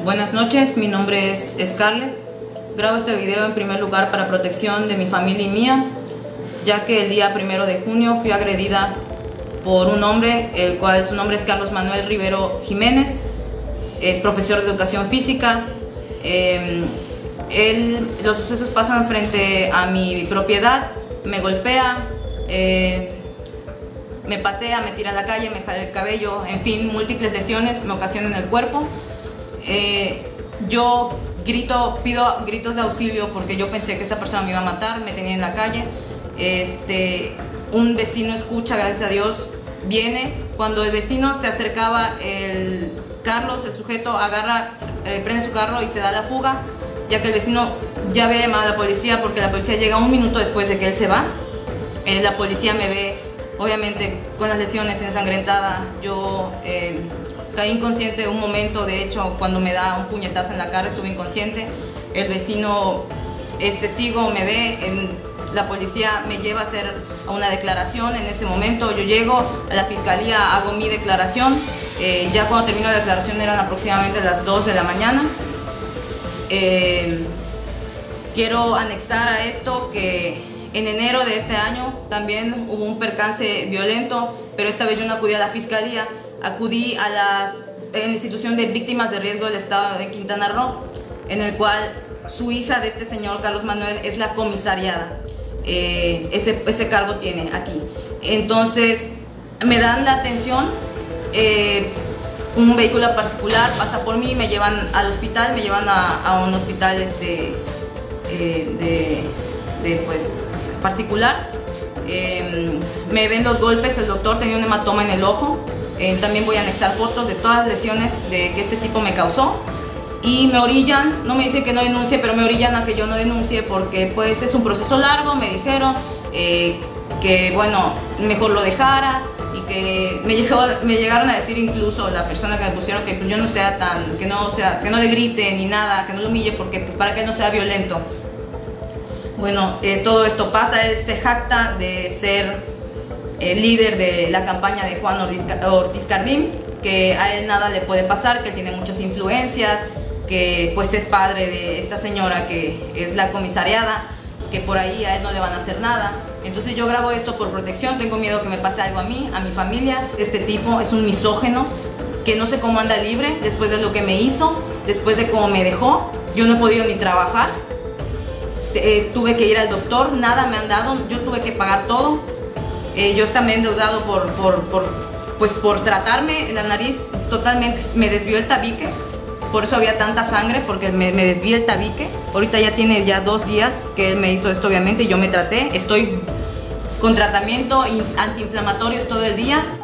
Buenas noches, mi nombre es Scarlett. Grabo este video en primer lugar para protección de mi familia y mía, ya que el día 1 de junio fui agredida por un hombre, el cual su nombre es Carlos Manuel Rivero Jiménez, es profesor de educación física. Los sucesos pasan frente a mi propiedad, me golpea, me patea, me tira a la calle, me jala el cabello, en fin, múltiples lesiones me ocasionan en el cuerpo. Yo pido gritos de auxilio porque yo pensé que esta persona me iba a matar, me tenía en la calle. Un vecino escucha, gracias a Dios, viene. Cuando el vecino se acercaba, Carlos, el sujeto, prende su carro y se da la fuga, ya que el vecino ya había llamado a la policía, porque la policía llega un minuto después de que él se va. La policía me ve, obviamente, con las lesiones ensangrentadas. Yo caí inconsciente un momento, de hecho, cuando me da un puñetazo en la cara, estuve inconsciente. El vecino es testigo, me ve, la policía me lleva a hacer una declaración. En ese momento yo llego a la fiscalía, hago mi declaración. Ya cuando termino la declaración eran aproximadamente las 2 de la mañana. Quiero anexar a esto que en enero de este año también hubo un percance violento, pero esta vez yo no acudí a la fiscalía, acudí a la institución de víctimas de riesgo del estado de Quintana Roo, en el cual su hija de este señor, Carlos Manuel, es la comisariada. Ese cargo tiene aquí. Entonces me dan la atención, un vehículo particular pasa por mí, me llevan al hospital, me llevan a un hospital pues, particular. Me ven los golpes, el doctor tenía un hematoma en el ojo. También voy a anexar fotos de todas las lesiones que este tipo me causó. Y me orillan, no me dicen que no denuncie, pero me orillan a que yo no denuncie porque pues es un proceso largo. Me dijeron que bueno, mejor lo dejara, y que me llegaron a decir, incluso la persona que me pusieron, que pues yo no sea que no le grite ni nada, que no lo humille, porque pues para que no sea violento. Bueno, todo esto pasa. Él se jacta de ser el líder de la campaña de Juan Ortiz Cardín, que a él nada le puede pasar, que tiene muchas influencias, que pues es padre de esta señora que es la comisariada, que por ahí a él no le van a hacer nada. Entonces yo grabo esto por protección, tengo miedo que me pase algo a mí, a mi familia. Este tipo es un misógino que no sé cómo anda libre después de lo que me hizo, después de cómo me dejó. Yo no he podido ni trabajar. Tuve que ir al doctor, nada me han dado, yo tuve que pagar todo. Yo también endeudado por tratarme la nariz totalmente. Me desvió el tabique, por eso había tanta sangre, porque me desvió el tabique. Ahorita ya tiene 2 días que él me hizo esto, obviamente, y yo me traté. Estoy con tratamiento antiinflamatorios todo el día.